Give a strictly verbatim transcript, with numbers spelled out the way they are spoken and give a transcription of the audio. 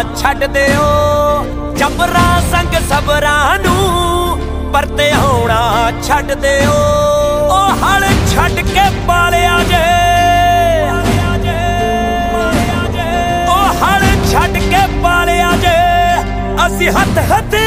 छड्ड दिओ जबरां संग सबरां नूं परते आउणा छड्ड दिओ ओ हल छड्ड के पालिया जे ओ हल छड्ड के पालिया जे असीं हथ हथ